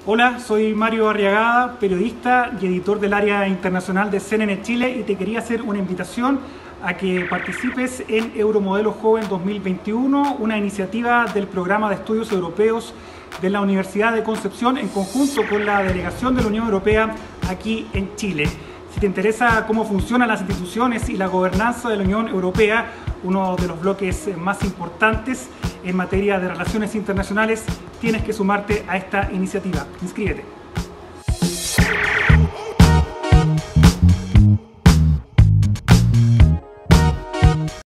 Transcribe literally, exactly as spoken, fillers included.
Hola, soy Mario Arriagada, periodista y editor del área internacional de C N N Chile, y te quería hacer una invitación a que participes en Euromodelo Joven dos mil veintiuno, una iniciativa del Programa de Estudios Europeos de la Universidad de Concepción en conjunto con la Delegación de la Unión Europea aquí en Chile. Si te interesa cómo funcionan las instituciones y la gobernanza de la Unión Europea, uno de los bloques más importantes en materia de relaciones internacionales, tienes que sumarte a esta iniciativa. Inscríbete.